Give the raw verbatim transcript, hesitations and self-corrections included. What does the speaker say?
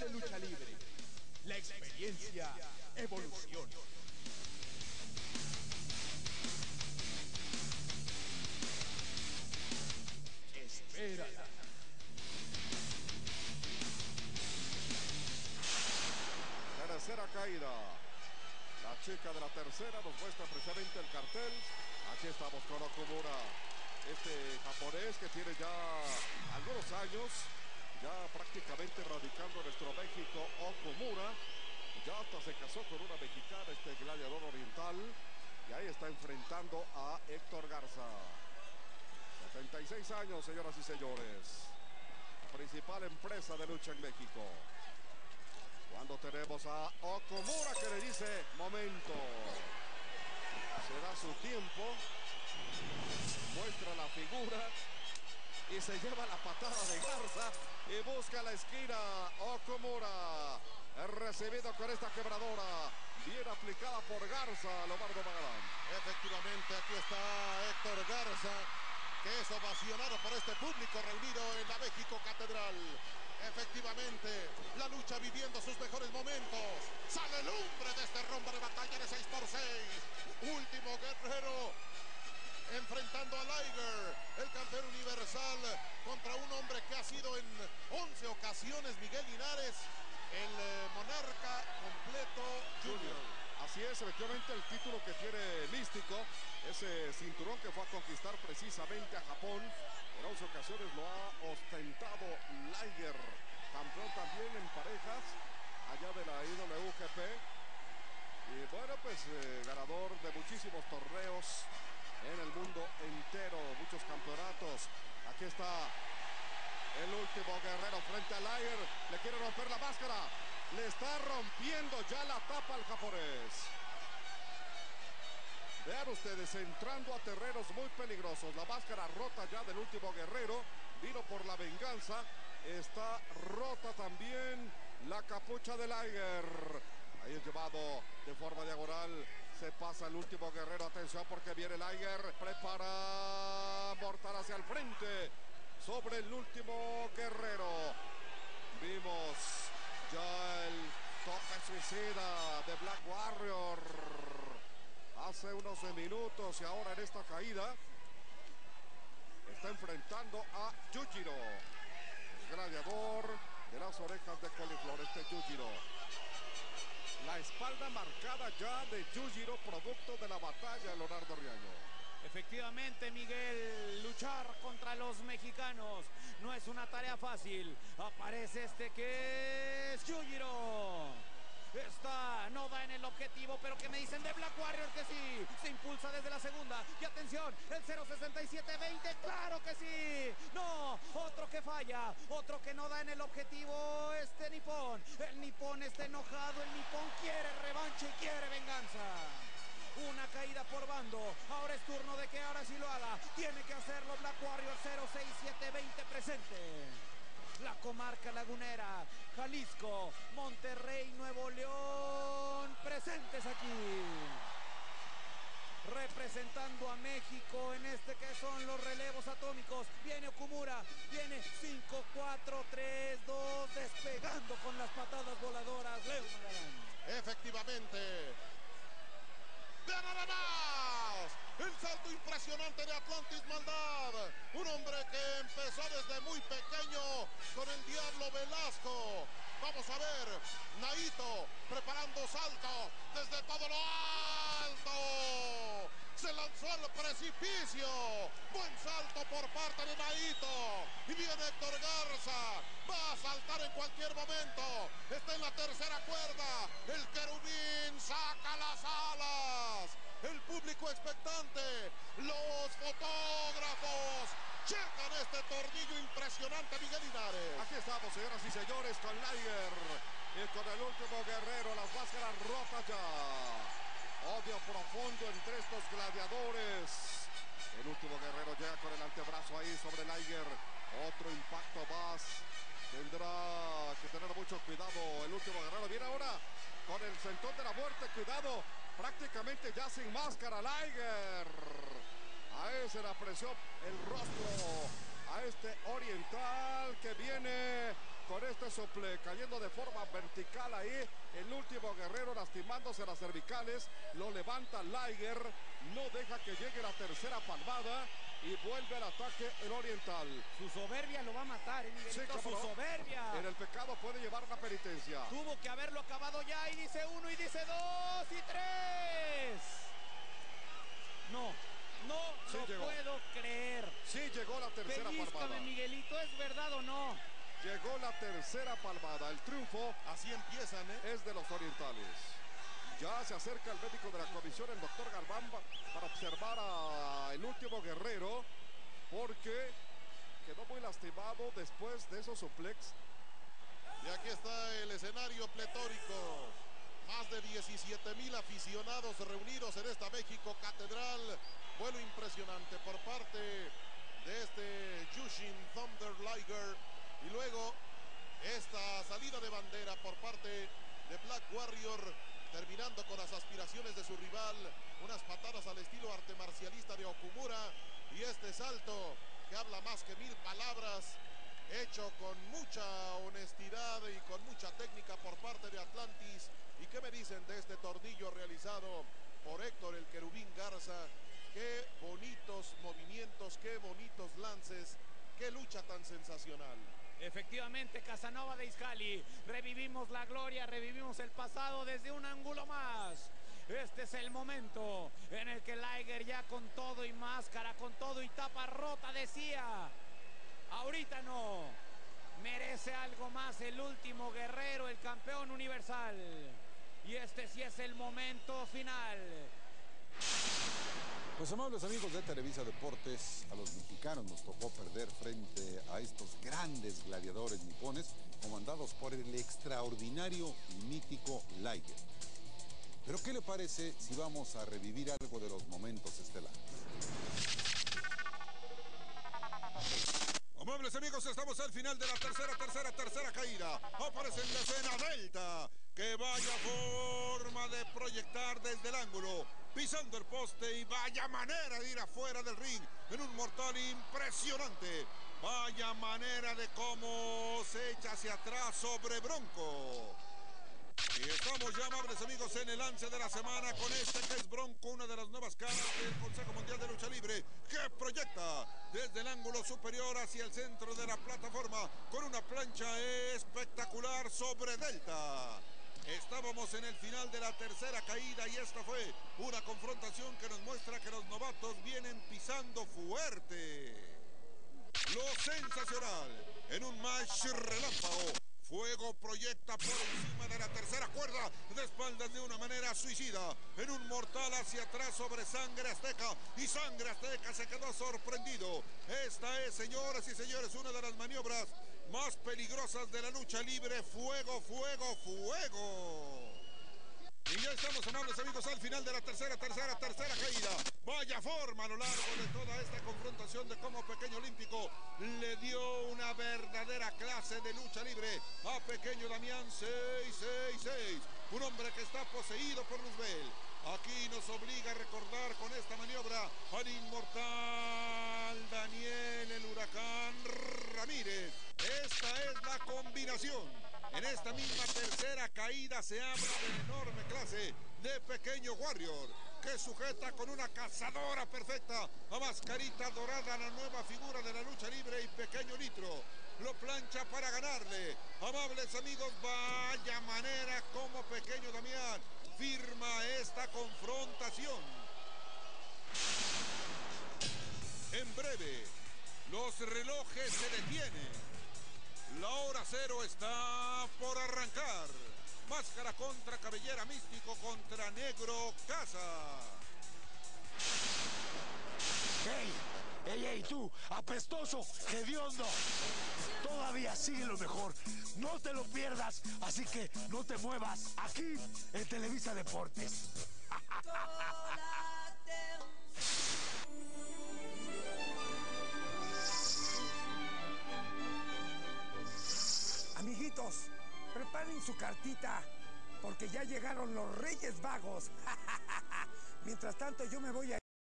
de lucha libre. La experiencia evoluciona. Espérala. Tercera caída. La chica de la tercera nos muestra precisamente el cartel. Aquí estamos con Okumura, este japonés que tiene ya algunos años, ya prácticamente radicando en nuestro México. Okumura ya hasta se casó con una mexicana, este gladiador oriental, y ahí está enfrentando a Héctor Garza. setenta y seis años, señoras y señores. Principal empresa de lucha en México. Cuando tenemos a Okumura que le dice, momento. Se da su tiempo. Muestra la figura. Y se lleva la patada de Garza. Y busca la esquina. Okumura. Recibido con esta quebradora. Bien aplicada por Garza. Lobardo Magalán. Efectivamente, aquí está Héctor Garza, que es ovacionado por este público reunido en la México Catedral. Efectivamente, la lucha viviendo sus mejores momentos. Sale el hombre de este rombo de batalla de seis por seis. Último guerrero enfrentando a Liger, el campeón universal, contra un hombre que ha sido en once ocasiones Miguel Linares, el eh, monarca completo junior. Así es, efectivamente el título que tiene Místico, ese cinturón que fue a conquistar precisamente a Japón, en once ocasiones lo ha ostentado Liger, campeón también en parejas, allá de la I W G P. Y bueno, pues eh, ganador de muchísimos torneos en el mundo entero, muchos campeonatos. Aquí está el último guerrero frente a Liger, le quiere romper la máscara. Le está rompiendo ya la tapa al japonés. Vean ustedes, entrando a terrenos muy peligrosos. La máscara rota ya del último guerrero. Vino por la venganza. Está rota también la capucha de Liger. Ahí es llevado de forma diagonal. Se pasa el último guerrero. Atención porque viene Liger. Prepara mortal hacia el frente. Sobre el último guerrero. Vimos ya el toque suicida de Black Warrior hace unos minutos, y ahora en esta caída está enfrentando a Yujiro, el gladiador de las orejas de coliflor, este Yujiro. La espalda marcada ya de Yujiro, producto de la batalla de Leonardo Riaño. Efectivamente, Miguel, luchar contra los mexicanos no es una tarea fácil. Aparece este que es Yujiro. Está, no da en el objetivo, pero que me dicen de Black Warrior que sí. Se impulsa desde la segunda. Y atención, el cero sesenta y siete veinte, claro que sí. No, otro que falla, otro que no da en el objetivo, este nipón. El nipón está enojado, el nipón quiere revancha y quiere venganza. Una caída por bando. Ahora es turno de que ahora sí lo haga. Tiene que hacerlo Black Warrior. Cero seis siete veinte presente. La comarca lagunera, Jalisco, Monterrey, Nuevo León, presentes aquí. Representando a México en este que son los relevos atómicos. Viene Okumura, viene cinco, cuatro, tres, dos, despegando con las patadas voladoras. Leo Magalán. Efectivamente. ¡De nada más! El salto impresionante de Atlantis Maldad. Un hombre que empezó desde muy pequeño con el Diablo Velasco. Vamos a ver, Naito preparando salto desde todo lo alto. Se lanzó al precipicio. Buen salto por parte de Naito. Y viene Héctor Garza. Va a saltar en cualquier momento. Está en la tercera cuerda. El querubín saca las alas. El público expectante. Los fotógrafos. Checan este tornillo impresionante, Miguel Linares. Aquí estamos, señoras y señores, con Liger y con el último guerrero. Las máscaras rotas ya. Odio profundo entre estos gladiadores. El último guerrero llega con el antebrazo ahí sobre Liger. Otro impacto más. Tendrá que tener mucho cuidado el último guerrero. Viene ahora con el sentón de la muerte. Cuidado, prácticamente ya sin máscara Liger. Ahí se le apreció el rostro a este oriental que viene con este suple, cayendo de forma vertical ahí, el último guerrero lastimándose las cervicales, lo levanta Liger, no deja que llegue la tercera palmada y vuelve al ataque el oriental. Su soberbia lo va a matar, ¿eh, Miguelito? Sí, Su no. soberbia. En el pecado puede llevar la penitencia. Tuvo que haberlo acabado ya y dice uno y dice dos y tres. No, no Sí lo llegó. puedo creer. Sí llegó la tercera Pellízcame, palmada. Miguelito, ¿es verdad o no? Llegó la tercera palmada. El triunfo Así empiezan, ¿eh? es de los orientales. Ya se acerca el médico de la comisión, el doctor Galván, para observar al último guerrero, porque quedó muy lastimado después de esos suplex. Y aquí está el escenario pletórico. Más de diecisiete mil aficionados reunidos en esta México Catedral. Vuelo impresionante por parte de este Jushin Thunder Liger. Y luego esta salida de bandera por parte de Black Warrior, terminando con las aspiraciones de su rival. Unas patadas al estilo arte marcialista de Okumura. Y este salto que habla más que mil palabras, hecho con mucha honestidad y con mucha técnica por parte de Atlantis. ¿Y qué me dicen de este tornillo realizado por Héctor el Querubín Garza? Qué bonitos movimientos, qué bonitos lances, qué lucha tan sensacional. Efectivamente, Casanova de Izcalli, revivimos la gloria, revivimos el pasado desde un ángulo más. Este es el momento en el que Liger, ya con todo y máscara, con todo y tapa rota, decía: ahorita no, merece algo más el último guerrero, el campeón universal. Y este sí es el momento final. Pues amables amigos de Televisa Deportes, a los mexicanos nos tocó perder frente a estos grandes gladiadores nipones comandados por el extraordinario y mítico Liger. Pero ¿qué le parece si vamos a revivir algo de los momentos estelares? Amables amigos, estamos al final de la tercera, tercera, tercera caída. Aparece en la escena Delta, que vaya forma de proyectar desde el ángulo, pisando el poste, y vaya manera de ir afuera del ring en un mortal impresionante. Vaya manera de cómo se echa hacia atrás sobre Bronco. Y estamos ya, amables amigos, en el lance de la semana con este que es Bronco, una de las nuevas caras del Consejo Mundial de Lucha Libre, que proyecta desde el ángulo superior hacia el centro de la plataforma con una plancha espectacular sobre Delta. Estábamos en el final de la tercera caída y esta fue una confrontación que nos muestra que los novatos vienen pisando fuerte. Lo sensacional en un match relámpago. Fuego proyecta por encima de la tercera cuerda de espaldas de una manera suicida en un mortal hacia atrás sobre Sangre Azteca, y Sangre Azteca se quedó sorprendido. Esta es, señoras y señores, una de las maniobras más peligrosas de la lucha libre. Fuego, fuego, fuego. Y ya estamos, amables amigos, al final de la tercera, tercera, tercera caída. Vaya forma a lo largo de toda esta confrontación de cómo Pequeño Olímpico le dio una verdadera clase de lucha libre a Pequeño Damián. Seis, seis, seis. Un hombre que está poseído por Luzbel. Aquí nos obliga a recordar con esta maniobra al inmortal Daniel el Huracán Ramírez. Esta es la combinación. En esta misma tercera caída se habla de la enorme clase de Pequeño Warrior, que sujeta con una cazadora perfecta a Mascarita Dorada, la nueva figura de la lucha libre, y Pequeño Nitro lo plancha para ganarle. Amables amigos, vaya manera como Pequeño Damián firma esta confrontación. En breve, los relojes se detienen. La hora cero está por arrancar. Máscara contra Cabellera, Místico contra Negro Casa. ¡Ey! ¡Ey, ey, tú! ¡Apestoso! ¡Hediondo! Todavía sigue lo mejor. No te lo pierdas. Así que no te muevas. Aquí en Televisa Deportes. Amiguitos, preparen su cartita, porque ya llegaron los Reyes Vagos. Mientras tanto, yo me voy a